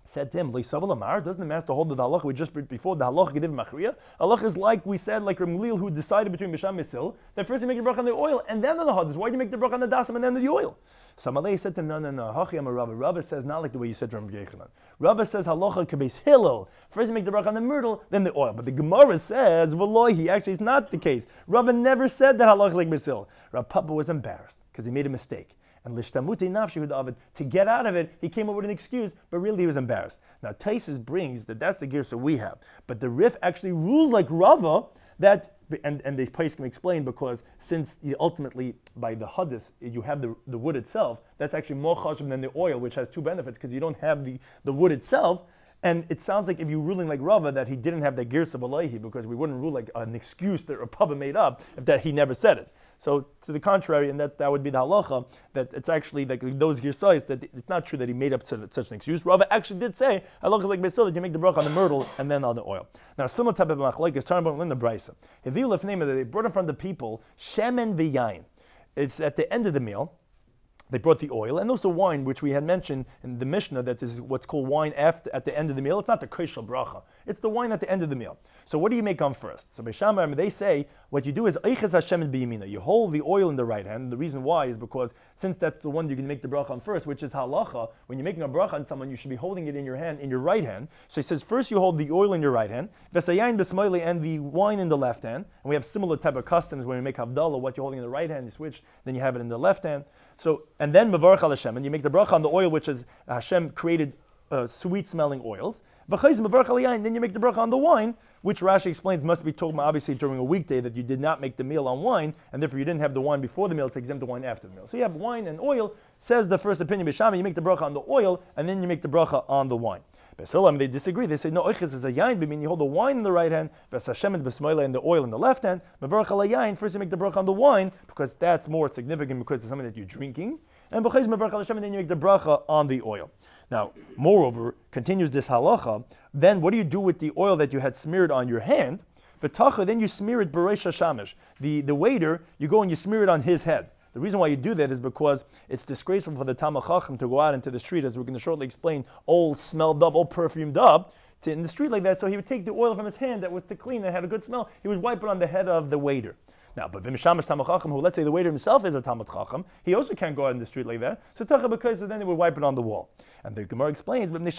said to him, doesn't the master hold the halacha we just before the halacha gediv machriya? Halacha is like we said, like Ramlil who decided between Bisham and Misil, that first you make the bracha on the oil and then on the hadis. Why do you make the bracha on the dasam and then the oil? So Amalei said to him, no. Hachi am a Rava. Rava says not like the way you said to Rabbi Yechanan. Rava says halacha kabeis Hillel. First you make the bracha on the myrtle, then the oil. But the Gemara says v'lohi. Actually, it's not the case. Rava never said that halacha like Misil. Rav Papa was embarrassed because he made a mistake. And lishtamute nafshi David, to get out of it, he came up with an excuse, but really he was embarrassed. Now Taisus brings that's the girsa we have, but the Rif actually rules like Rava that, and the place can explain because since ultimately by the hadis you have the wood itself, that's actually more chashuv than the oil, which has two benefits because you don't have the wood itself. And it sounds like if you're ruling like Rava that he didn't have the girsa b'leihi, because we wouldn't rule like an excuse that Rav Papa made up if that he never said it. So to the contrary, and that would be the halacha, that it's actually like those girsais, that it's not true that he made up such an excuse. Rava actually did say, halacha is like Besil, that you make the bracha on the myrtle and then on the oil. Now, similar type of machlek is talking about in the Brisa. If you left name that they brought in front of the people, shemen v'yayin. It's at the end of the meal. They brought the oil and also wine, which we had mentioned in the Mishnah, that is what's called wine at the end of the meal. It's not the koshel bracha. It's the wine at the end of the meal. So what do you make on first? So Beishamar, they say, what you do is eiches Hashem b'yamina. You hold the oil in the right hand. And the reason why is because since that's the one you can make the bracha on first, which is halacha, when you're making a bracha on someone, you should be holding it in your hand, in your right hand. So he says, first you hold the oil in your right hand, v'sayayin b'smoili, and the wine in the left hand. And we have similar type of customs when we make havdalah, what you're holding in the right hand, you switch, then you have it in the left hand. So, and then Mavarach al Hashem, and you make the bracha on the oil, which is Hashem created sweet-smelling oils. V'chayz Mavarach al Yain, then you make the bracha on the wine, which Rashi explains must be talking about obviously during a weekday that you did not make the meal on wine, and therefore you didn't have the wine before the meal to exempt the wine after the meal. So you have wine and oil. Says the first opinion, Bishama, you make the bracha on the oil, and then you make the bracha on the wine. Besilam, they disagree. They say, no, oiches is a yain, but mean you hold the wine in the right hand, v'sashem b'smoila, and the oil in the left hand. Mavarach al yain, first you make the bracha on the wine, because that's more significant because it's something that you're drinking. And b'chayz mavarach al Hashem, and then you make the bracha on the oil. Now, moreover, continues this halacha, then what do you do with the oil that you had smeared on your hand? V'tacha, then you smear it b'reish hashamish. The waiter, you go and you smear it on his head. The reason why you do that is because it's disgraceful for the Talmid Chacham to go out into the street, as we're going to shortly explain, all smelled up, all perfumed up, in the street like that. So he would take the oil from his hand that was to clean, that had a good smell, he would wipe it on the head of the waiter. Now, but V'mishamash Talmid Chacham, who let's say the waiter himself is a Talmid Chacham, he also can't go out in the street like that. So Tacha, because then he would wipe it on the wall. And the Gemara explains, because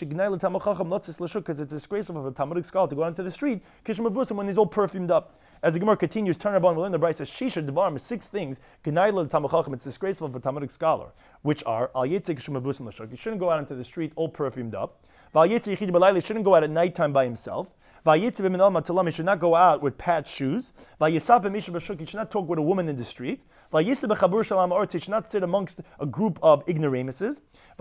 it's disgraceful for a Talmudic scholar to go out into the street, when he's all perfumed up. As the Gemara continues, turn about within the Brisa says, Shisha Devarim, 6 things, it's disgraceful for a Talmudic scholar, which are, you shouldn't go out into the street all perfumed up. He shouldn't go out at nighttime by himself. He should not go out with patched shoes. He should not talk with a woman in the street. He should not sit amongst a group of ignoramuses.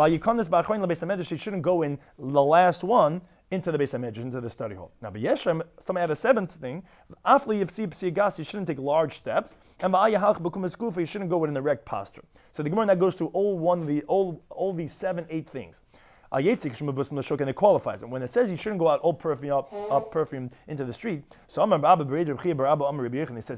He shouldn't go in the last one into the Beis HaMedrash, into the study hall. Now, B'Yeshem, some add a 7th thing. You shouldn't take large steps. And you shouldn't go with an erect posture. So the Gemara now goes through all these 7, 8 things. And it qualifies it. When it says you shouldn't go out all perfumed into the street, so it says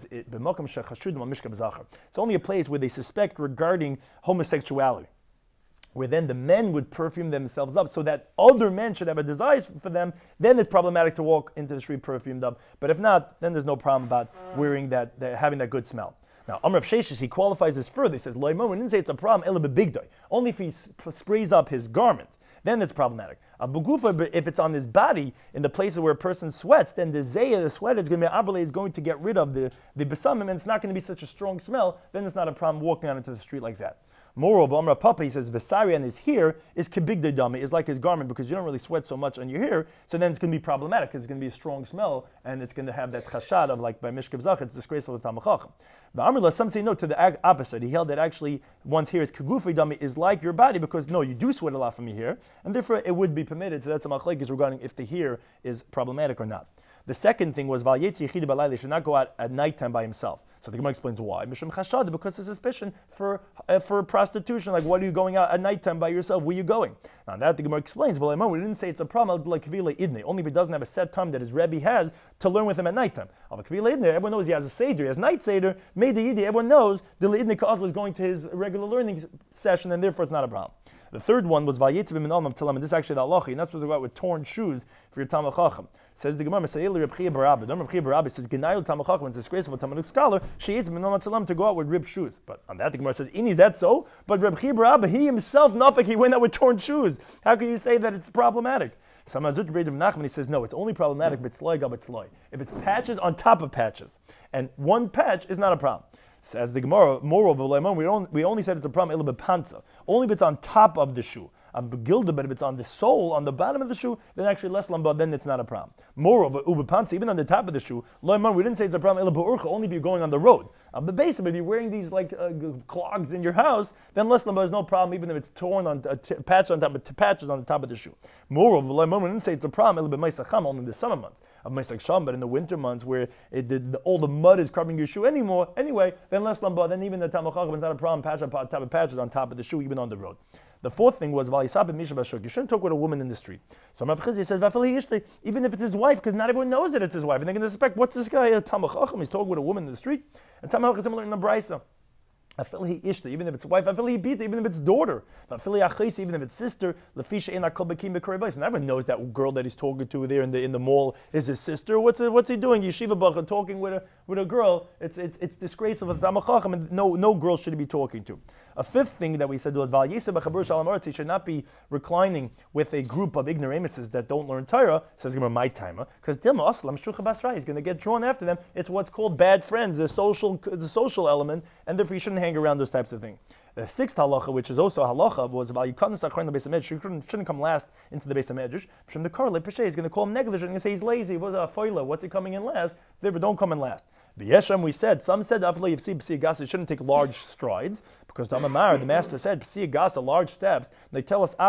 it's only a place where they suspect regarding homosexuality, where then the men would perfume themselves up so that other men should have a desire for them. Then it's problematic to walk into the street perfumed up. But if not, then there's no problem about wearing having that good smell. Now, Amr of Sheshes, he qualifies this further. He says, we didn't say it's a problem, only if he sprays up his garment. Then it's problematic. If it's on his body, in the places where a person sweats, then the zayah, the sweat, is going to get rid of the besamim, and it's not going to be such a strong smell. Then it's not a problem walking out into the street like that. Moreover, Amra Papa, he says, Vesari on his hair is kibigdei dami, is like his garment, because you don't really sweat so much on your hair, so then it's going to be problematic, because it's going to be a strong smell, and it's going to have that chashad of, like by Mishkav Zach, it's disgraceful to Talmid Chacham. But Amrullah, some say no, to the opposite. He held that actually one's hair is kigufei dami, is like your body, because no, you do sweat a lot from your hair, and therefore it would be permitted. So that's a machlekes regarding if the hair is problematic or not. The second thing was Vayetzi Yechid Balayla, he should not go out at nighttime by himself. So the Gemara explains why. Mishum Chashad, because of suspicion for prostitution. Like, what are you going out at nighttime by yourself? Where are you going? Now that the Gemara explains, we didn't say it's a problem like Kvila Idne, only if he doesn't have a set time that his Rebbe has to learn with him at nighttime. Kvila Idne, everyone knows he has a Seder, he has night Seder, Mede Yidi, everyone knows the Idne Kazla is going to his regular learning session, and therefore it's not a problem. The third one was Vayetze b'minalmam tilam, and this is actually the halacha. You're not supposed to go out with torn shoes for your Talmid Chacham. Says the Gemara, Masayeli Reb Chia Barabba. Then Reb Chia Barabba says, Genayel Talmid Chacham, it's disgraceful for a Talmudic scholar, Sheyetze b'minalmam tilam, to go out with ripped shoes. But on that, the Gemara says, Ini, is that so? But Reb Chia Barabba, he himself, nafik, he went out with torn shoes. How can you say that it's problematic? So Mazut Breid of Nachman, he says, no, it's only problematic if it's loy gab it's loy. If it's patches on top of patches, and one patch is not a problem. Says the Gemara, moreover, we only said it's a problem only if it's on top of the shoe. But if it's on the sole, on the bottom of the shoe, then actually less lamba, then it's not a problem. Moreover, ubepansa, even on the top of the shoe, we didn't say it's a problem only if you're going on the road. But basically, if you're wearing these clogs in your house, then less lamba is no problem, even if it's torn on patch on top of patches on the top of the shoe. Moreover, we didn't say it's a problem only in the summer months. But in the winter months where all the mud is covering your shoe anyway, then less lamba, then even the Talmid Chacham is not a problem, patch on top of patches on top of the shoe, even on the road. The fourth thing was, you shouldn't talk with a woman in the street. So Rav Chizkiah says, even if it's his wife, because not everyone knows that it's his wife, and they're going to suspect, what's this guy, a Talmid Chacham, he's talking with a woman in the street? And Talmid Chacham is similar in the Brisa. Even if it's wife, even if it's daughter, even if it's sister, and everyone knows that girl that he's talking to there in the mall is his sister. What's he doing? Yeshiva bacha talking with a girl. It's disgraceful for the Talmid Chacham, and no girl should he be talking to. A fifth thing that we said was he should not be reclining with a group of ignoramuses that don't learn Torah. Says Gemara, my timer, because he's going to get drawn after them. It's what's called bad friends, the social element, and therefore you shouldn't hang around those types of things. The sixth halacha, which is also a halacha, was about you shouldn't come last into the Beis HaMedrash. From the Karle Peshe, he's going to call him negligent and say he's lazy. What's he coming in last? Therefore, don't come in last. B'yeshem, we said, some said you shouldn't take large strides, because the master said, large steps. They tell us,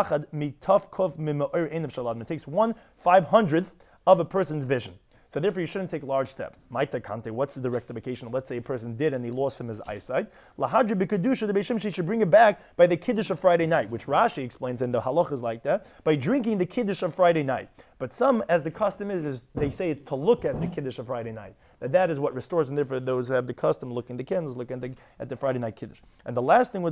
it takes 1/500th of a person's vision. So therefore, you shouldn't take large steps. Maita kante, what's the rectification? Let's say a person did and he lost him his eyesight. Lahadra b'kedusha, the Beis Shimshi should bring it back by the kiddush of Friday night, which Rashi explains, and the halach is like that, by drinking the kiddush of Friday night. But some, as the custom is they say it to look at the kiddush of Friday night. That is what restores, and therefore those who have the custom looking the candles, looking at the Friday night kiddush. And the last thing was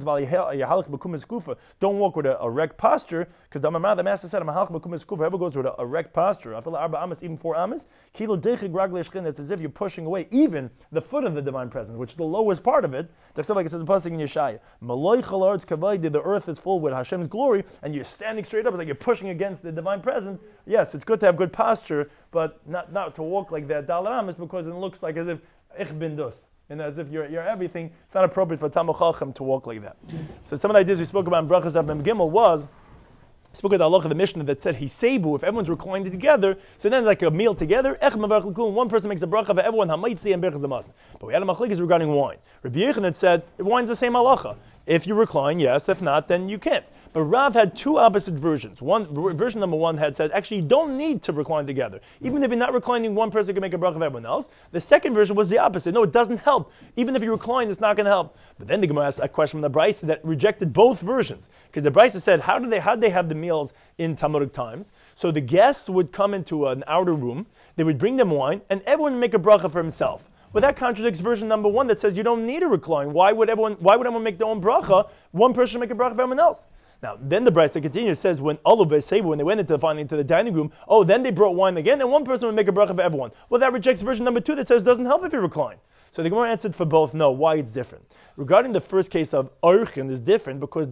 don't walk with a erect posture, because the master said, whoever goes with a erect posture, even 4 amas, it's as if you're pushing away even the foot of the divine presence, which is the lowest part of it. Like it says the pasuk in Yeshaya, the earth is full with Hashem's glory, and you're standing straight up. It's like you're pushing against the divine presence. Yes, it's good to have good posture, but not to walk like that. Dalar is because it looks like as if ich bin dus, and as if you're everything. It's not appropriate for Talmid Chacham to walk like that. So some of the ideas we spoke about in Brachas Daf Mem Gimel was, spoke about the halacha of the Mishnah that said hisebu, if everyone's reclined together, so then like a meal together, one person makes a bracha for everyone, hamaitzi and berachas hamazon. But we had a machlekes regarding wine. Rabbi Yochanan said wine's the same halacha. If you recline, yes. If not, then you can't. But Rav had two opposite versions. Version number one had said, actually, you don't need to recline together. Even if you're not reclining, one person can make a bracha of everyone else. The second version was the opposite. No, it doesn't help. Even if you recline, it's not going to help. But then the Gemara asked a question from the Brisa that rejected both versions. Because the Brisa said, how did they have the meals in Talmudic times? So the guests would come into an outer room, they would bring them wine, and everyone would make a bracha for himself. Well, that contradicts version number one that says you don't need a recline. Why would everyone make their own bracha? One person should make a bracha for everyone else. Now, then the Brisa continues, says when when they went finally into the dining room, then they brought wine again, and one person would make a bracha for everyone. Well, that rejects version number two that says it doesn't help if you recline. So the Gemara answered for both, no. Why it's different? Regarding the first case of Orchin is different because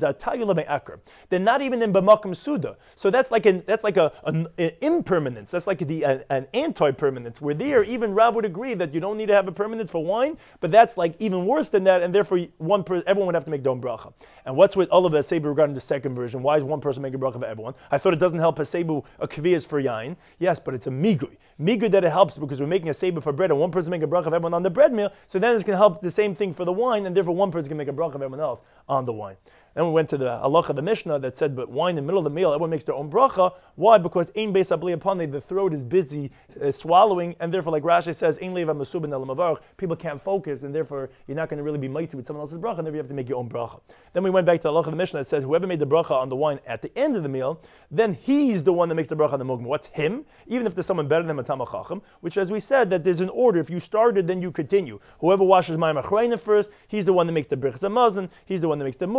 they're not even in B'makom Suda. So that's like an impermanence. That's like an anti-permanence. Where there, even Rav would agree that you don't need to have a permanence for wine, but that's like even worse than that, and therefore everyone would have to make their own bracha. And what's with Olav Hasebu regarding the second version? Why is one person making a bracha for everyone? I thought it doesn't help Hasebu a kviyas for yain. Yes, but it's a migui. Migui that it helps because we're making a sebu for bread, and one person making a bracha of everyone on the bread meal. So then it's going to help the same thing for the wine, and therefore one person can make a bracha of everyone else on the wine. Then we went to the halacha of the Mishnah that said, but wine in the middle of the meal, everyone makes their own bracha. Why? Because ein beis abli apane, the throat is busy swallowing, and therefore, like Rashi says, ein leva masubin el mavarch, people can't focus, and therefore you're not going to really be mighty with someone else's bracha, and therefore you have to make your own bracha. Then we went back to the halacha of the Mishnah that said, whoever made the bracha on the wine at the end of the meal, then he's the one that makes the bracha on the mugma. What's him? Even if there's someone better than a Talmid Chacham, which as we said, that there's an order. If you started, then you continue. Whoever washes mayim achrayna first, he's the one that makes the berachas hamazon, he's the one that makes the mugmar,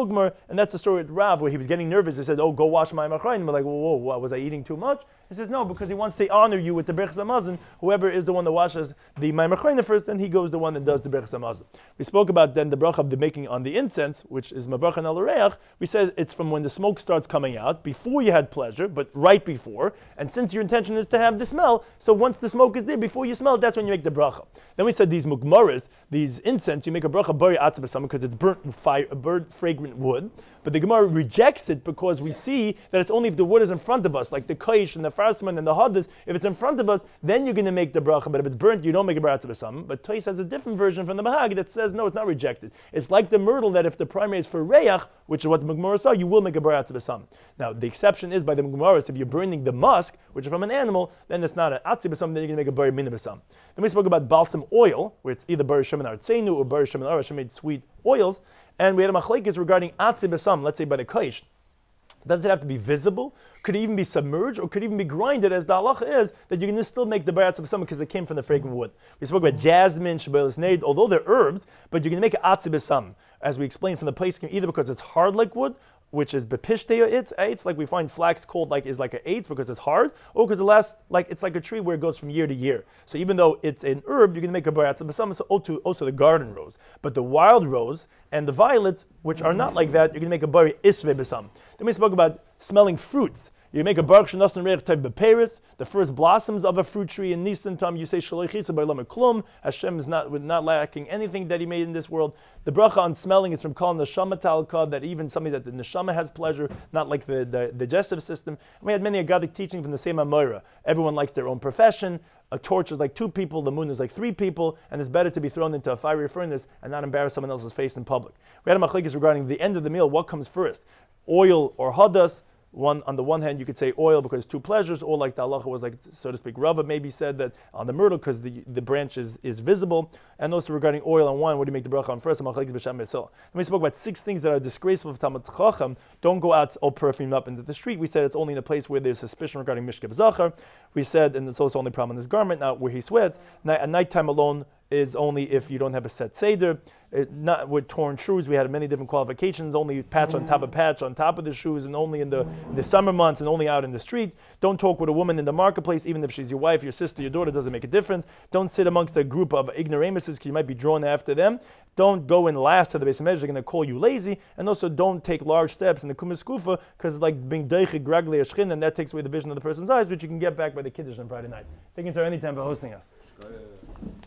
and that's the story with Rav, where he was getting nervous. He said, "Oh, go wash my machrayim." We're like, "Whoa, was I eating too much?" He says, "No, because he wants to honor you with the Berchas Hamazon. Whoever is the one that washes the Ma'amar Chayna first, then he goes the one that does the Berchas Hamazon." We spoke about then the bracha of the making on the incense, which is Mavarchan al Reach. We said it's from when the smoke starts coming out, before you had pleasure, but right before. And since your intention is to have the smell, so once the smoke is there, before you smell it, that's when you make the bracha. Then we said these mukmaras, these incense, you make a bracha bari atzah b'sam because it's burnt fragrant wood. But the Gemara rejects it because we see that it's only if the wood is in front of us, like the koish and the farsman and the haddas. If it's in front of us, then you're going to make the bracha. But if it's burnt, you don't make a bracha b'sam. But Tois has a different version from the Mahag that says no, it's not rejected. It's like the myrtle that if the primary is for reach, which is what the Gemara saw, you will make a bracha b'sam. Now the exception is by the Gemara, if you're burning the musk, which is from an animal, then it's not an atzi b'sam. Then you're going to make a bar mina b'sam. Then we spoke about balsam oil, where it's either bar shemen artzenu or bar shemen arash, made sweet oils. And we had a machlekes regarding atzi b'sam, let's say by the koish. Does it have to be visible? Could it even be submerged? Or could it even be grinded, as the halacha is, that you can still make the bayatz b'sam because it came from the fragrant wood? We spoke about jasmine, shabelis neid, although they're herbs, but you can make atzi b'sam, as we explained from the place, either because it's hard like wood, which is bepishtea eitz, like we find flax called is like an eitz because it's hard, or because it lasts it's like a tree where it goes from year to year. So even though it's an herb, you can make a bayatz b'sam, also the garden rose. But the wild rose and the violets, which are not like that, you can make a bari isve b'sam. Then we spoke about smelling fruits. You make a baruch shenasan reich type beperis, the first blossoms of a fruit tree in Nisan time. You say shaloi chisa b'olam klum. Hashem is not lacking anything that He made in this world. The bracha on smelling is from calling the neshama talka, that even something that the neshama has pleasure, not like the digestive system. And we had many agadic teaching from the same Amora. Everyone likes their own profession. A torch is like 2 people, the moon is like 3 people, and it's better to be thrown into a fiery furnace and not embarrass someone else's face in public. We had a machlekes regarding the end of the meal. What comes first, oil or hadas? On the one hand, you could say oil because 2 pleasures, or like the halacha was like, so to speak, Rava maybe said that on the myrtle because the branch is visible. And also regarding oil and wine, what do you make the bracha on first? Then we spoke about 6 things that are disgraceful of Talmud Chacham. Don't go out all perfumed up into the street. We said it's only in a place where there's suspicion regarding Mishkav Zachar. We said, and it's also only problem in his garment, not where he sweats. At nighttime alone is only if you don't have a set seder. Not with torn shoes. We had many different qualifications. Only patch on top of the shoes, and only in the summer months, and only out in the street. Don't talk with a woman in the marketplace, even if she's your wife, your sister, your daughter. Doesn't make a difference. Don't sit amongst a group of ignoramuses because you might be drawn after them. Don't go in last to the Beis HaMedrash. They're going to call you lazy. And also don't take large steps in the Kumas Kufa because it's like being deichig gragle ashchin, and that takes away the vision of the person's eyes, which you can get back by the Kiddush on Friday night. Thank you to anytime for hosting us.